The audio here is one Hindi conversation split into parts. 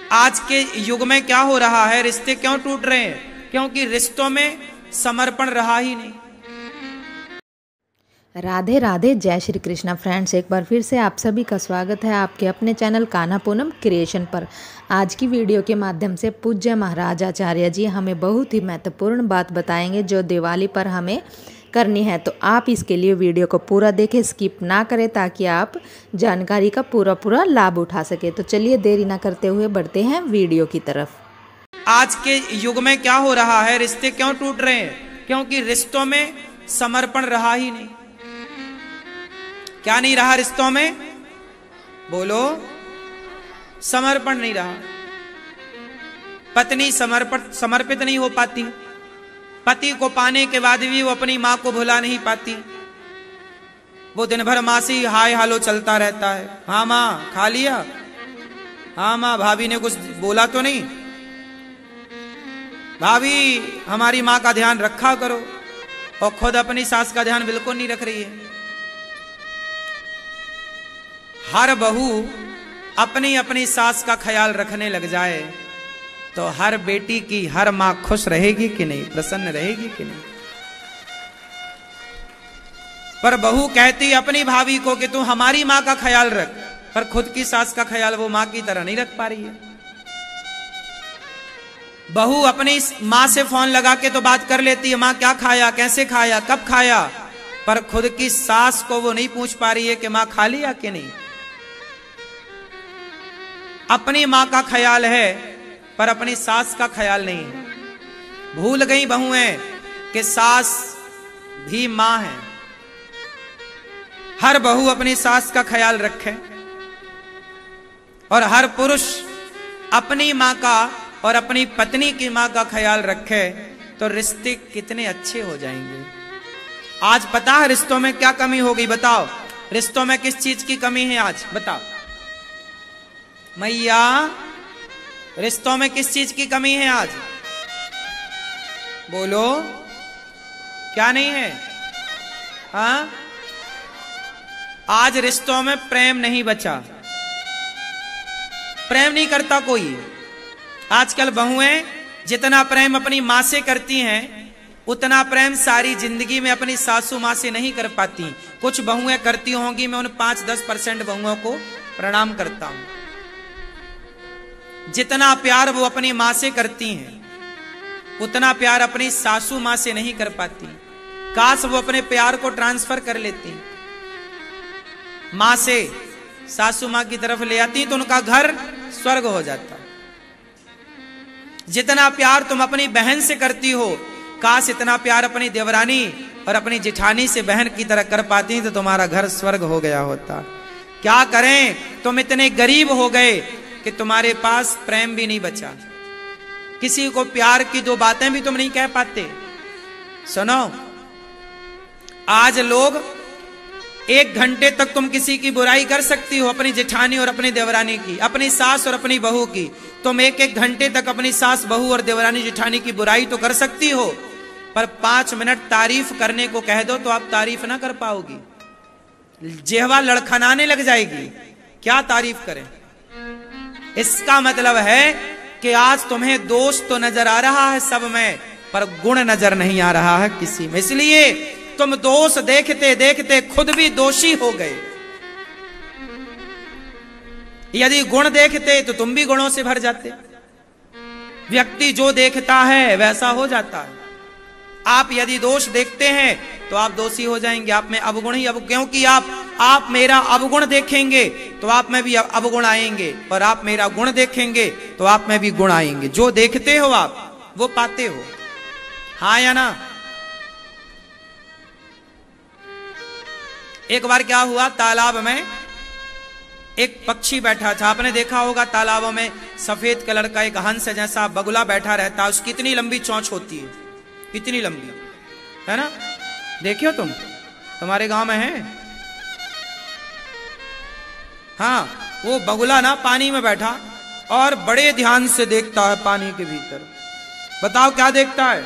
आज के युग में क्या हो रहा है, रिश्ते क्यों टूट रहे हैं? क्योंकि रिश्तों में समर्पण रहा ही नहीं। राधे राधे, जय श्री कृष्णा फ्रेंड्स। एक बार फिर से आप सभी का स्वागत है आपके अपने चैनल कान्हा पूनम क्रिएशन पर। आज की वीडियो के माध्यम से पूज्य महाराज आचार्य जी हमें बहुत ही महत्वपूर्ण बात बताएंगे जो दिवाली पर हमें करनी है। तो आप इसके लिए वीडियो को पूरा देखें, स्किप ना करें, ताकि आप जानकारी का पूरा लाभ उठा सके। तो चलिए देरी ना करते हुए बढ़ते हैं वीडियो की तरफ। आज के युग में क्या हो रहा है, रिश्ते क्यों टूट रहे हैं? क्योंकि रिश्तों में समर्पण रहा ही नहीं। क्या नहीं रहा रिश्तों में? बोलो, समर्पण नहीं रहा। पत्नी समर्पित नहीं हो पाती, पति को पाने के बाद भी वो अपनी मां को भुला नहीं पाती। वो दिन भर मां से हाय हालो चलता रहता है। हाँ मां खा लिया, हाँ मां भाभी ने कुछ बोला तो नहीं, भाभी हमारी मां का ध्यान रखा करो, और खुद अपनी सास का ध्यान बिल्कुल नहीं रख रही है। हर बहू अपनी अपनी सास का ख्याल रखने लग जाए तो हर बेटी की हर मां खुश रहेगी कि नहीं, प्रसन्न रहेगी कि नहीं? पर बहू कहती अपनी भाभी को कि तू हमारी मां का ख्याल रख, पर खुद की सास का ख्याल वो मां की तरह नहीं रख पा रही है। बहू अपनी मां से फोन लगा के तो बात कर लेती है, मां क्या खाया, कैसे खाया, कब खाया, पर खुद की सास को वो नहीं पूछ पा रही है कि मां खा लिया कि नहीं। अपनी मां का ख्याल है पर अपनी सास का ख्याल नहीं है। भूल गई बहुएं कि सास भी मां है। हर बहू अपनी सास का ख्याल रखे और हर पुरुष अपनी मां का और अपनी पत्नी की मां का ख्याल रखे तो रिश्ते कितने अच्छे हो जाएंगे। आज पता है रिश्तों में क्या कमी हो गई? बताओ, रिश्तों में किस चीज की कमी है आज? बताओ मैया, रिश्तों में किस चीज की कमी है आज? बोलो, क्या नहीं है? हाँ, आज रिश्तों में प्रेम नहीं बचा, प्रेम नहीं करता कोई। आजकल बहुएं जितना प्रेम अपनी मां से करती हैं उतना प्रेम सारी जिंदगी में अपनी सासू मां से नहीं कर पाती। कुछ बहुएं करती होंगी, मैं उन 5-10% बहुओं को प्रणाम करता हूं। जितना प्यार वो अपनी मां से करती हैं उतना प्यार अपनी सासू मां से नहीं कर पाती। काश वो अपने प्यार को ट्रांसफर कर लेती, मां से सासू मां की तरफ ले आती तो उनका घर स्वर्ग हो जाता। जितना प्यार तुम अपनी बहन से करती हो, काश इतना प्यार अपनी देवरानी और अपनी जेठानी से बहन की तरह कर पाती तो तुम्हारा घर स्वर्ग हो गया होता। क्या करें, तुम इतने गरीब हो गए कि तुम्हारे पास प्रेम भी नहीं बचा। किसी को प्यार की 2 बातें भी तुम नहीं कह पाते। सुनो, आज लोग 1 घंटे तक तुम किसी की बुराई कर सकती हो, अपनी जेठानी और अपनी देवरानी की, अपनी सास और अपनी बहू की। तुम 1-1 घंटे तक अपनी सास, बहू और देवरानी जेठानी की बुराई तो कर सकती हो, पर 5 मिनट तारीफ करने को कह दो तो आप तारीफ ना कर पाओगी। जिह्वा लड़खड़ाने लग जाएगी, क्या तारीफ करें। इसका मतलब है कि आज तुम्हें दोष तो नजर आ रहा है सब में, पर गुण नजर नहीं आ रहा है किसी में। इसलिए तुम दोष देखते देखते खुद भी दोषी हो गए। यदि गुण देखते तो तुम भी गुणों से भर जाते। व्यक्ति जो देखता है वैसा हो जाता है। आप यदि दोष देखते हैं तो आप दोषी हो जाएंगे, आप में अवगुण ही क्योंकि आप मेरा अवगुण देखेंगे तो आप में भी अवगुण आएंगे, और आप मेरा गुण देखेंगे तो आप में भी गुण आएंगे। जो देखते हो आप वो पाते हो, हाँ या ना? एक बार क्या हुआ, तालाब में एक पक्षी बैठा था। आपने देखा होगा तालाबों में सफेद कलर का एक हंस जैसा बगुला बैठा रहता है, उसकी इतनी लंबी चोंच होती है, इतनी लंबी, है ना? देखियो तुम, तुम्हारे गांव में है? हाँ, वो बगुला ना पानी में बैठा और बड़े ध्यान से देखता है पानी के भीतर। बताओ क्या देखता है?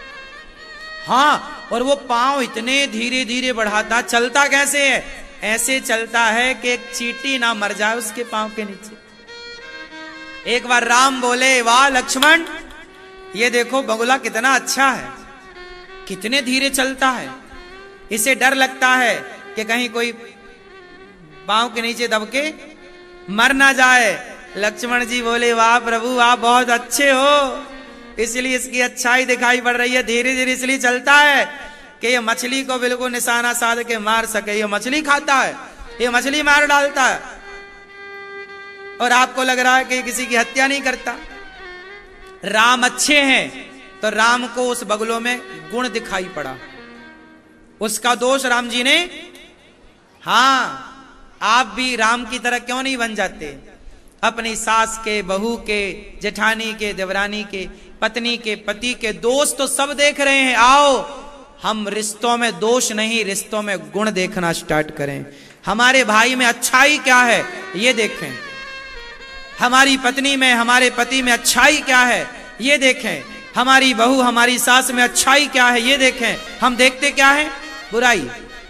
हाँ, और वो पांव इतने धीरे धीरे बढ़ाता, चलता कैसे है? ऐसे चलता है कि एक चींटी ना मर जाए उसके पांव के नीचे। एक बार राम बोले, वाह लक्ष्मण, ये देखो बगुला कितना अच्छा है, कितने धीरे चलता है, इसे डर लगता है कि कहीं कोई पांव के नीचे दबके मर ना जाए। लक्ष्मण जी बोले, वाह प्रभु, आप बहुत अच्छे हो, इसलिए इसकी अच्छाई दिखाई पड़ रही है, धीरे धीरे इसलिए चलता है कि ये मछली को बिल्कुल निशाना साध के मार सके। ये मछली खाता है, ये मछली मार डालता है, और आपको लग रहा है कि किसी की हत्या नहीं करता। राम अच्छे हैं तो राम को उस बगुलों में गुण दिखाई पड़ा, उसका दोष राम जी ने, हाँ आप भी राम की तरह क्यों नहीं बन जाते, अपनी सास के, बहू के, जेठानी के, देवरानी के, पत्नी के, पति के दोष तो सब देख रहे हैं, आओ हम रिश्तों में दोष नहीं, रिश्तों में गुण देखना स्टार्ट करें। हमारे भाई में अच्छाई क्या है ये देखें, हमारी पत्नी में, हमारे पति में अच्छाई क्या है ये देखें, हमारी बहू, हमारी सास में अच्छाई क्या है ये देखें। हम देखते क्या है? बुराई।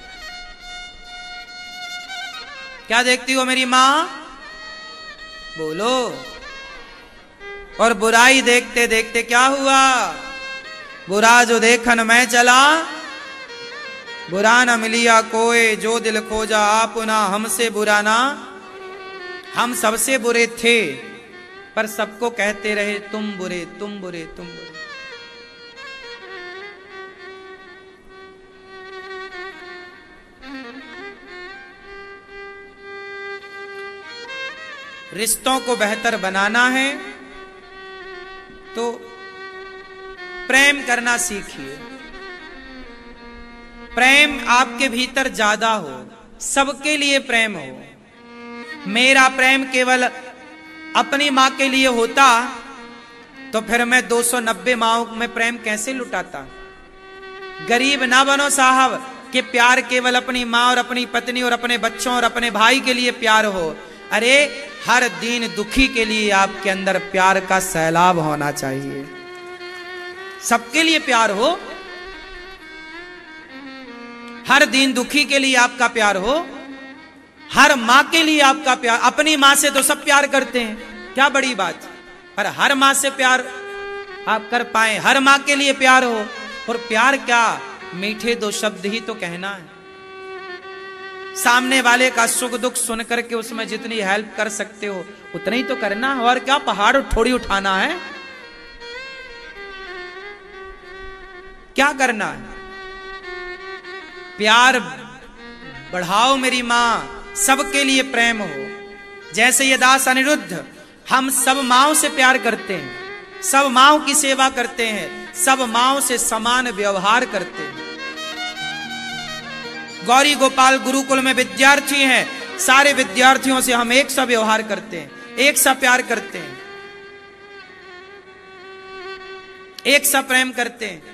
क्या देखती हो मेरी मां? बोलो। और बुराई देखते देखते क्या हुआ? बुरा जो देखन मैं चला, बुरा न मिलिया कोई, जो दिल खोजा आपना, हमसे बुरा ना। हम सबसे बुरे थे पर सबको कहते रहे तुम बुरे, तुम बुरे, तुम बुरे। रिश्तों को बेहतर बनाना है तो प्रेम करना सीखिए। प्रेम आपके भीतर ज्यादा हो, सबके लिए प्रेम हो। मेरा प्रेम केवल अपनी मां के लिए होता तो फिर मैं 290 माओं में प्रेम कैसे लुटाता। गरीब ना बनो साहब कि प्यार केवल अपनी मां और अपनी पत्नी और अपने बच्चों और अपने भाई के लिए प्यार हो। अरे हर दीन दुखी के लिए आपके अंदर प्यार का सैलाब होना चाहिए, सबके लिए प्यार हो, हर दीन दुखी के लिए आपका प्यार हो, हर मां के लिए आपका प्यार। अपनी मां से तो सब प्यार करते हैं, क्या बड़ी बात, पर हर मां से प्यार आप कर पाए, हर मां के लिए प्यार हो। और प्यार क्या, मीठे दो शब्द ही तो कहना है, सामने वाले का सुख दुख सुन करके उसमें जितनी हेल्प कर सकते हो उतना ही तो करना है। और क्या पहाड़ थोड़ी उठाना है, क्या करना है? प्यार बढ़ाओ मेरी मां, सबके लिए प्रेम हो। जैसे ये दास अनिरुद्ध, हम सब माओं से प्यार करते हैं, सब माओं की सेवा करते हैं, सब माओं से समान व्यवहार करते हैं। गौरी गोपाल गुरुकुल में विद्यार्थी हैं, सारे विद्यार्थियों से हम एक सा व्यवहार करते हैं, एक सा प्यार करते हैं, एक सा प्रेम करते हैं।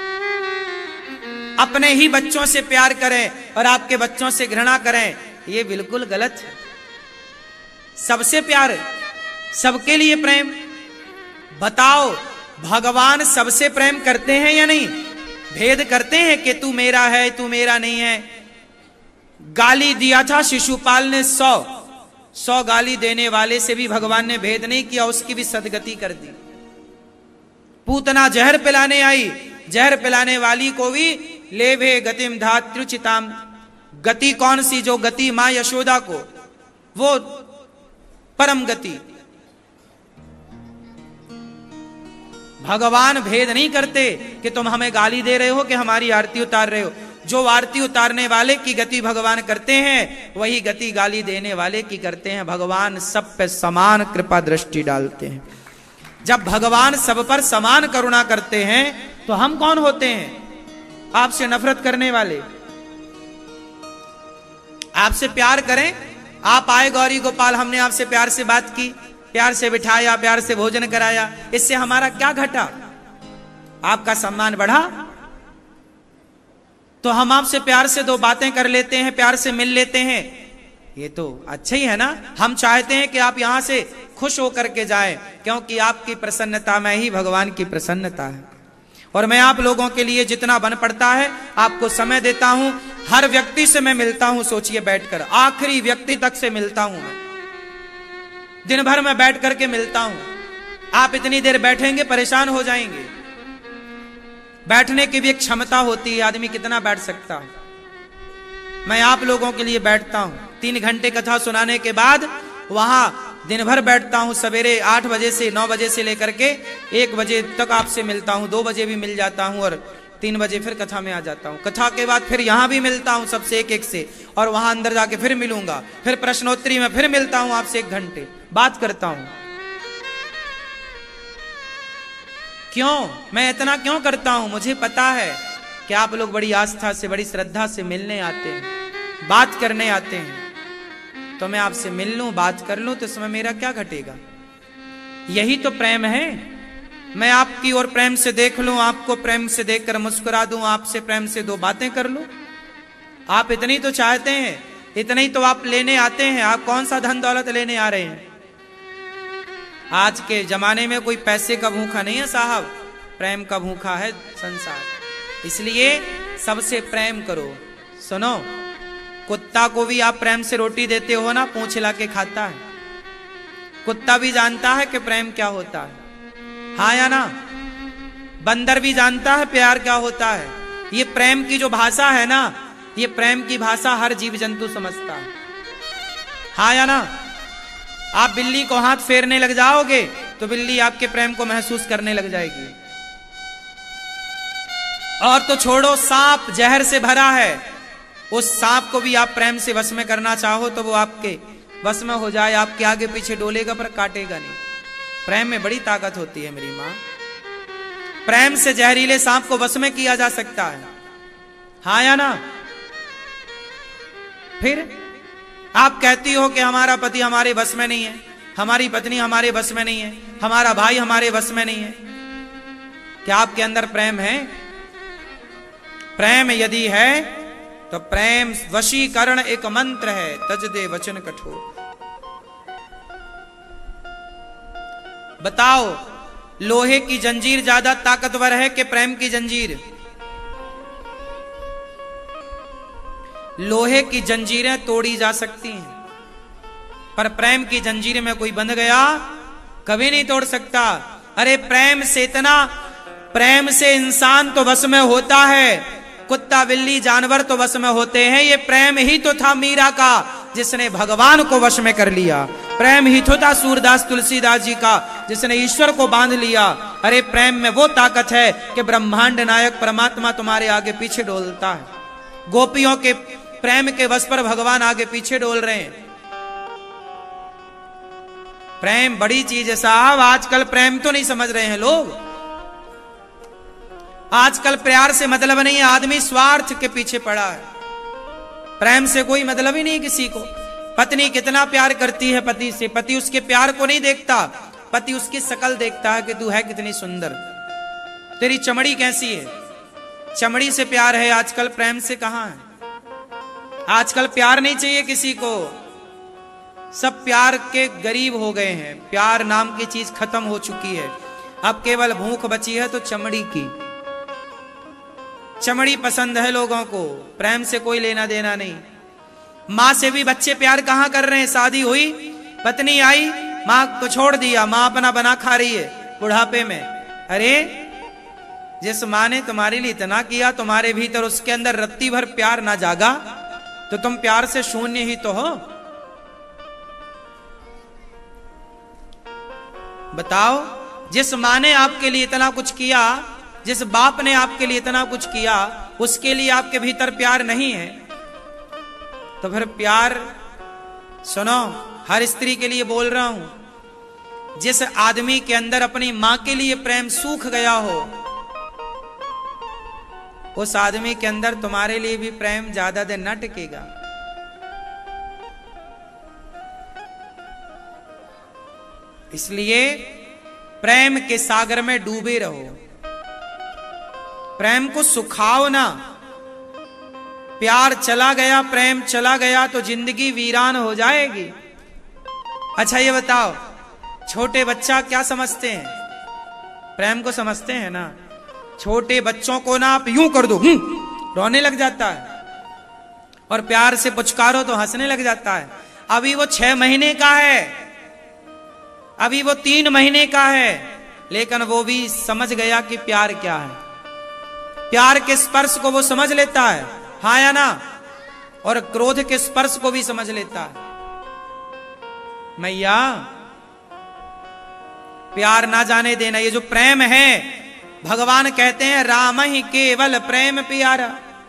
अपने ही बच्चों से प्यार करें और आपके बच्चों से घृणा करें, ये बिल्कुल गलत है। सबसे प्यार, सबके लिए प्रेम। बताओ भगवान सबसे प्रेम करते हैं या नहीं? भेद करते हैं कि तू मेरा है, तू मेरा नहीं है। गाली दिया था शिशुपाल ने 100 गाली देने वाले से भी भगवान ने भेद नहीं किया, उसकी भी सदगति कर दी। पूतना जहर पिलाने आई, जहर पिलाने वाली को भी लेभे गतिम धात्रुचिताम। गति कौन सी? जो गति मां यशोदा को, वो परम गति। भगवान भेद नहीं करते कि तुम हमें गाली दे रहे हो कि हमारी आरती उतार रहे हो। जो आरती उतारने वाले की गति भगवान करते हैं, वही गति गाली देने वाले की करते हैं। भगवान सब पे समान कृपा दृष्टि डालते हैं। जब भगवान सब पर समान करुणा करते हैं तो हम कौन होते हैं? आपसे नफरत करने वाले। आपसे प्यार करें। आप आए गौरी गोपाल, हमने आपसे प्यार से बात की, प्यार से बिठाया, प्यार से भोजन कराया, इससे हमारा क्या घटा? आपका सम्मान बढ़ा। तो हम आपसे प्यार से दो बातें कर लेते हैं, प्यार से मिल लेते हैं, ये तो अच्छा ही है ना। हम चाहते हैं कि आप यहां से खुश होकर के जाएं, क्योंकि आपकी प्रसन्नता में ही भगवान की प्रसन्नता है। और मैं आप लोगों के लिए जितना बन पड़ता है आपको समय देता हूं। हर व्यक्ति से मैं मिलता हूं, सोचिए बैठकर, आखिरी व्यक्ति तक से मिलता हूं मैं। दिन भर मैं बैठ करके मिलता हूं, आप इतनी देर बैठेंगे परेशान हो जाएंगे। बैठने की भी एक क्षमता होती है, आदमी कितना बैठ सकता है। मैं आप लोगों के लिए बैठता हूं, 3 घंटे कथा सुनाने के बाद वहां दिन भर बैठता हूं। सवेरे 8 बजे से 9 बजे से लेकर के 1 बजे तक आपसे मिलता हूं, 2 बजे भी मिल जाता हूं और 3 बजे फिर कथा में आ जाता हूं। कथा के बाद फिर यहां भी मिलता हूं सबसे एक से, और वहां अंदर जाके फिर मिलूंगा, फिर प्रश्नोत्तरी में फिर मिलता हूं आपसे 1 घंटे बात करता हूं। क्यों? मैं इतना क्यों करता हूं? मुझे पता है कि आप लोग बड़ी आस्था से, बड़ी श्रद्धा से मिलने आते हैं, बात करने आते हैं। तो मैं आपसे मिल लूं, बात कर लूं, तो इसमें मेरा क्या घटेगा? यही तो प्रेम है। मैं आपकी ओर प्रेम से देख लूं, आपको प्रेम से देखकर मुस्कुरा दूं, आपसे प्रेम से 2 बातें कर लूं। आप इतनी तो चाहते हैं, इतनी तो आप लेने आते हैं। आप कौन सा धन दौलत लेने आ रहे हैं? आज के जमाने में कोई पैसे का भूखा नहीं है साहब, प्रेम का भूखा है संसार। इसलिए सबसे प्रेम करो। सुनो, कुत्ता को भी आप प्रेम से रोटी देते हो ना, पूंछ हिला के खाता है। कुत्ता भी जानता है कि प्रेम क्या होता है, हाँ या ना? बंदर भी जानता है प्यार क्या होता है। ये प्रेम की जो भाषा है ना, ये प्रेम की भाषा हर जीव जंतु समझता है, हाँ या ना? आप बिल्ली को हाथ फेरने लग जाओगे तो बिल्ली आपके प्रेम को महसूस करने लग जाएगी। और तो छोड़ो, सांप जहर से भरा है, उस सांप को भी आप प्रेम से वश में करना चाहो तो वो आपके वश में हो जाए, आपके आगे पीछे डोलेगा पर काटेगा नहीं। प्रेम में बड़ी ताकत होती है मेरी मां। प्रेम से जहरीले सांप को वश में किया जा सकता है, हाँ या ना? फिर आप कहती हो कि हमारा पति हमारे बस में नहीं है, हमारी पत्नी हमारे बस में नहीं है, हमारा भाई हमारे बस में नहीं है। क्या आपके अंदर प्रेम है? प्रेम यदि है तो प्रेम वशीकरण एक मंत्र है, तज दे वचन कठोर। बताओ, लोहे की जंजीर ज्यादा ताकतवर है कि प्रेम की जंजीर? लोहे की जंजीरें तोड़ी जा सकती हैं, पर प्रेम की जंजीर में कोई बंध गया कभी नहीं तोड़ सकता। अरे प्रेम से इतना, प्रेम से इंसान तो वश में होता है, कुत्ता बिल्ली जानवर तो वश में होते हैं। ये प्रेम ही तो था मीरा का जिसने भगवान को वश में कर लिया। प्रेम ही तो था सूरदास तुलसीदास जी का जिसने ईश्वर को बांध लिया। अरे प्रेम में वो ताकत है कि ब्रह्मांड नायक परमात्मा तुम्हारे आगे पीछे डोलता है। गोपियों के प्रेम के वश पर भगवान आगे पीछे डोल रहे हैं। प्रेम बड़ी चीज है साहब। आजकल प्रेम तो नहीं समझ रहे हैं लोग। आजकल प्यार से मतलब नहीं है, आदमी स्वार्थ के पीछे पड़ा है। प्रेम से कोई मतलब ही नहीं किसी को। पत्नी कितना प्यार करती है पति से, पति उसके प्यार को नहीं देखता, पति उसकी शकल देखता है कि तू है कितनी सुंदर, तेरी चमड़ी कैसी है। चमड़ी से प्यार है आजकल, प्रेम से कहां है। आजकल प्यार नहीं चाहिए किसी को, सब प्यार के गरीब हो गए हैं। प्यार नाम की चीज खत्म हो चुकी है। अब केवल भूख बची है तो चमड़ी की। चमड़ी पसंद है लोगों को, प्रेम से कोई लेना देना नहीं। माँ से भी बच्चे प्यार कहां कर रहे हैं। शादी हुई, पत्नी आई, माँ को छोड़ दिया, माँ अपना बना खा रही है बुढ़ापे में। अरे जिस माँ ने तुम्हारे लिए इतना किया, तुम्हारे भीतर उसके अंदर रत्ती भर प्यार ना जागा तो तुम प्यार से शून्य ही तो हो। बताओ, जिस माँ ने आपके लिए इतना कुछ किया, जिस बाप ने आपके लिए इतना कुछ किया, उसके लिए आपके भीतर प्यार नहीं है तो फिर प्यार। सुनो, हर स्त्री के लिए बोल रहा हूं, जिस आदमी के अंदर अपनी मां के लिए प्रेम सूख गया हो, उस आदमी के अंदर तुम्हारे लिए भी प्रेम ज्यादा दिन न टिकेगा। इसलिए प्रेम के सागर में डूबे रहो, प्रेम को सुखाओ ना। प्यार चला गया, प्रेम चला गया तो जिंदगी वीरान हो जाएगी। अच्छा ये बताओ, छोटे बच्चा क्या समझते हैं? प्रेम को समझते हैं ना। छोटे बच्चों को ना आप यूं कर दो, रोने लग जाता है, और प्यार से पुचकारो तो हंसने लग जाता है। अभी वो 6 महीने का है, अभी वो 3 महीने का है, लेकिन वो भी समझ गया कि प्यार क्या है। प्यार के स्पर्श को वो समझ लेता है, हाँ या ना, और क्रोध के स्पर्श को भी समझ लेता है। मैया प्यार ना जाने देना। ये जो प्रेम है, भगवान कहते हैं राम ही केवल प्रेम प्यारा।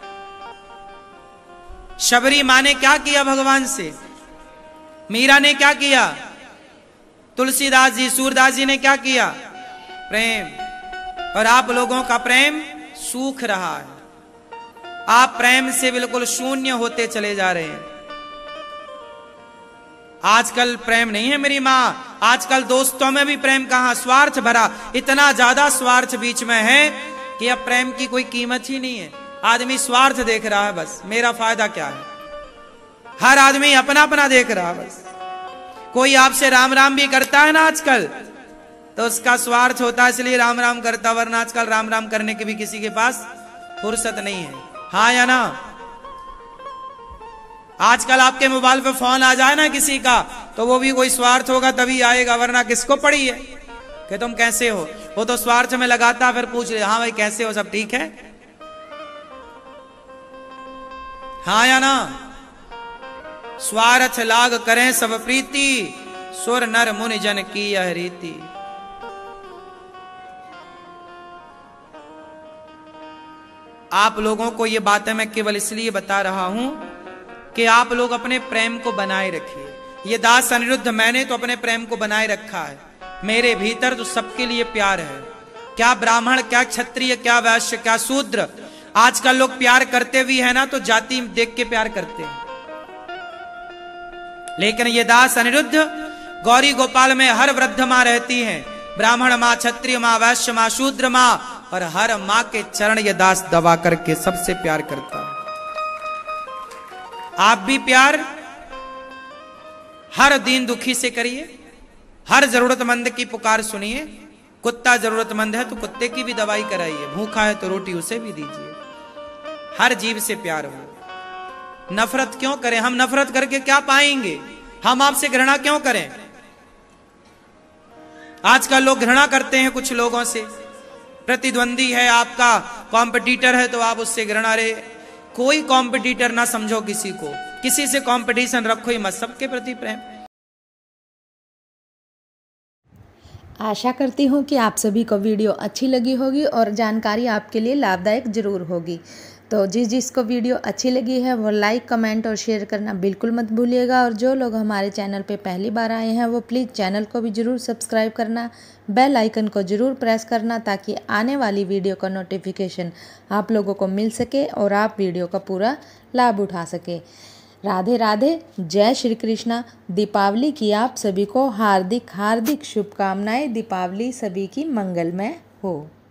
शबरी माँ ने क्या किया भगवान से, मीरा ने क्या किया, तुलसीदास जी, सूरदास जी ने क्या किया, प्रेम। और आप लोगों का प्रेम सूख रहा है, आप प्रेम से बिल्कुल शून्य होते चले जा रहे हैं। आजकल प्रेम नहीं है मेरी माँ, आजकल दोस्तों में भी प्रेम कहां, स्वार्थ भरा, इतना ज्यादा स्वार्थ बीच में है कि अब प्रेम की कोई कीमत ही नहीं है। आदमी स्वार्थ देख रहा है, बस मेरा फायदा क्या है। हर आदमी अपना अपना देख रहा है बस। कोई आपसे राम राम भी करता है ना आजकल, तो उसका स्वार्थ होता है इसलिए राम राम करता, वरना आजकल राम राम करने की भी किसी के पास फुर्सत नहीं है, हाँ या ना। आजकल आपके मोबाइल पे फोन आ जाए ना किसी का, तो वो भी कोई स्वार्थ होगा तभी आएगा, वरना किसको पड़ी है कि तुम कैसे हो। वो तो स्वार्थ में लगाता, फिर पूछ ले, हाँ भाई कैसे हो, सब ठीक है, हाँ या ना। स्वार्थ लाग करें सब प्रीति, सुर नर मुनि जन की यह रीति। आप लोगों को ये बातें मैं केवल इसलिए बता रहा हूं कि आप लोग अपने प्रेम को बनाए रखिए। ये दास अनिरुद्ध, मैंने तो अपने प्रेम को बनाए रखा है। मेरे भीतर तो सबके लिए प्यार है, क्या ब्राह्मण, क्या क्षत्रिय, क्या वैश्य, क्या शूद्र। आजकल लोग प्यार करते भी है ना तो जाति देख के प्यार करते हैं, लेकिन ये दास अनिरुद्ध गौरी गोपाल में हर वृद्ध माँ रहती हैं, ब्राह्मण माँ, क्षत्रिय माँ, वैश्य माँ, शूद्र माँ, और हर माँ के चरण ये दास दबा करके सबसे प्यार करता है। आप भी प्यार हर दीन दुखी से करिए, हर जरूरतमंद की पुकार सुनिए। कुत्ता जरूरतमंद है तो कुत्ते की भी दवाई कराइए, भूखा है तो रोटी उसे भी दीजिए। हर जीव से प्यार हो। नफरत क्यों करें, हम नफरत करके क्या पाएंगे, हम आपसे घृणा क्यों करें। आजकल लोग घृणा करते हैं कुछ लोगों से, प्रतिद्वंदी है आपका, कॉम्पिटिटर है तो आप उससे घृणा रे। कोई कॉम्पिटिटर ना समझो किसी को, किसी से कंपटीशन रखो ही मत, सबके प्रति प्रेम। आशा करती हूँ कि आप सभी को वीडियो अच्छी लगी होगी और जानकारी आपके लिए लाभदायक जरूर होगी। तो जिसको वीडियो अच्छी लगी है वो लाइक, कमेंट और शेयर करना बिल्कुल मत भूलिएगा। और जो लोग हमारे चैनल पे पहली बार आए हैं वो प्लीज़ चैनल को भी ज़रूर सब्सक्राइब करना, बेल आइकन को ज़रूर प्रेस करना, ताकि आने वाली वीडियो का नोटिफिकेशन आप लोगों को मिल सके और आप वीडियो का पूरा लाभ उठा सके। राधे राधे, जय श्री कृष्णा। दीपावली की आप सभी को हार्दिक हार्दिक शुभकामनाएं। दीपावली सभी की मंगलमय हो।